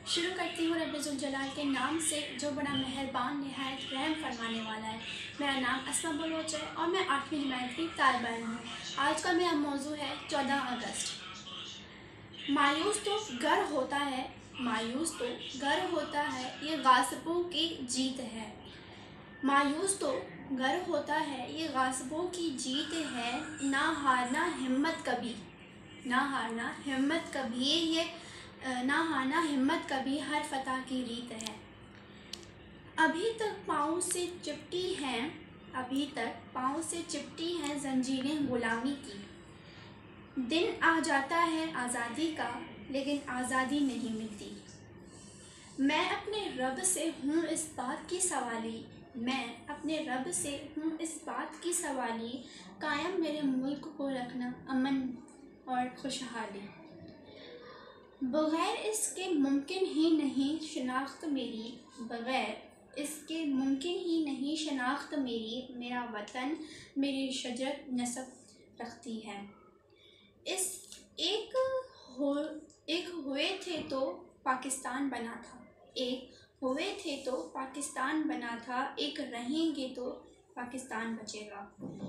शुरू करती हूँ रब्बे ज़ुल जलाल के नाम से जो बड़ा मेहरबान निहायत रहम फरमाने वाला है। मेरा नाम अस्मा बलोच है और मैं 8वीं जमात की तालिबा इल्म हूँ। आज का मेरा मौजू है 14 अगस्त। मायूस तो गर होता है, मायूस तो गर होता है, ये गासिबों की जीत है। मायूस तो गर होता है, ये गासिबों की जीत है। ना हारना हिम्मत कभी, ना हारना हिम्मत कभी, ये ना हारना हिम्मत कभी हर फतह की रीत है। अभी तक पाँव से चिपटी हैं, अभी तक पाँव से चिपटी हैं जंजीरें गुलामी की। दिन आ जाता है आज़ादी का, लेकिन आज़ादी नहीं मिलती। मैं अपने रब से हूँ इस बात की सवाली, मैं अपने रब से हूँ इस बात की सवाली, कायम मेरे मुल्क को रखना अमन और खुशहाली। बग़ैर इसके मुमकिन ही नहीं शनाख्त मेरी, बग़ैर इसके मुमकिन ही नहीं शनाख्त मेरी। मेरा वतन मेरी शजरत नस्ब रखती है। इस एक हुए थे तो पाकिस्तान बना था, एक हुए थे तो पाकिस्तान बना था, एक रहेंगे तो पाकिस्तान बचेगा।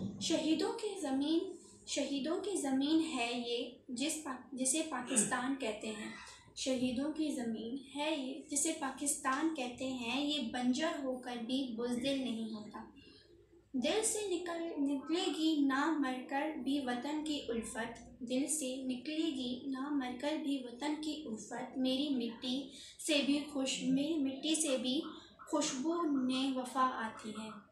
शहीदों की ज़मीन है ये जिसे पाकिस्तान कहते हैं। शहीदों की ज़मीन है ये जिसे पाकिस्तान कहते हैं। ये बंजर होकर भी बुज़दिल नहीं होता। दिल से निकलेगी ना मरकर भी वतन की उल्फत, दिल से निकलेगी ना मरकर भी वतन की उल्फत। मेरी मिट्टी से भी खुशबू ने वफ़ा आती है।